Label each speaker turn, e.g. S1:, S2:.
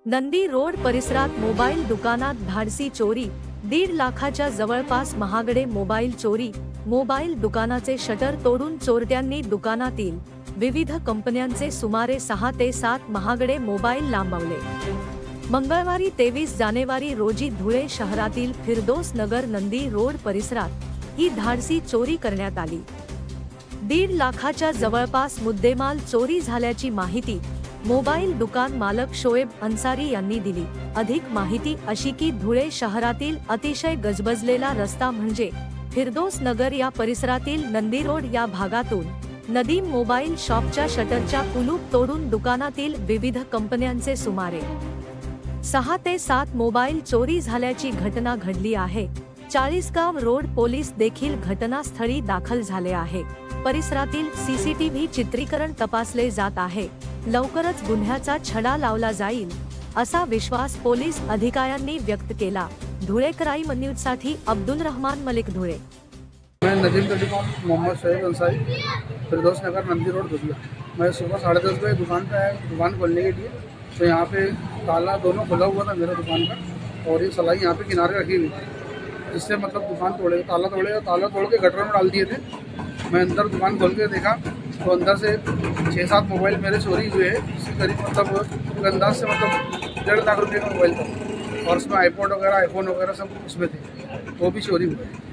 S1: Nandi road परिसरात mobile दुकानात धाडसी चोरी, 1.5 लाखाच्या जवळपास महागडे मोबाईल चोरी। मोबाईल दुकानाचे शटर तोडून चोरट्यांनी दुकानातील विविध कंपन्यांचे सुमारे 6 ते 7 महागडे मोबाईल लांबवले। मंगळवारी 23 जानेवारी रोजी धुळे शहरातील फिरदोस नगर नंदी रोड परिसरात ही धाडसी चोरी करण्यात आली। 1.5 लाखाच्या जवळपास मुद्देमाल चोरी झाल्याची माहिती मोबाईल दुकान मालक शोएब अन्सारी यांनी दिली। अधिक माहिती अशी की धुळे शहरातील अतिशय गजबजलेला रस्ता म्हणजे फिरदोस नगर या परिसरातील नंदी रोड या भागातून नदीम मोबाईल शॉपच्या शटरच्या कुलूप तोडून दुकानातील विविध कंपन्यांचे सुमारे 6 ते 7 मोबाईल चोरी झाल्याची घटना घडली आहे। चाळीसगाव रोड पोलीस देखील घटनास्थळी दाखल झाले आहे। परिसरातील सीसीटीव्ही चित्रीकरण तपासले जात आहे। लवकरच गुन्ह्याचा छडा लावला जाईल असा विश्वास पोलीस अधिकाऱ्यांनी व्यक्त केला। धुळे क्राइम न्यूज साठी अब्दुल रहमान मलिक, धुळे।
S2: मैं नदीम टेलीकॉम मोहम्मद शोएब अंसारी, फिरदौस नगर नंदी रोड धुलिया। मैं सुबह 10:30 बजे दुकान पे आया दुकान खोलने के लिए, तो यहाँ पे ताला दोनों खुला हुआ था मेरा दुकान का, और ये सलाई यहाँ पे किनारे रखी हुई थी, जिससे मतलब दुकान ताला तोड़ के गटर में डाल दिए थे। मैं अंदर दुकान खोल के देखा तो अंदर से 6-7 मोबाइल मेरे चोरी हुए हैं। इससे करीब मतलब अंदाज से मतलब 1.5 लाख रुपये का मोबाइल था, और उसमें आईपॉड वगैरह आईफोन वगैरह सब उसमें थे, वो भी चोरी हुए।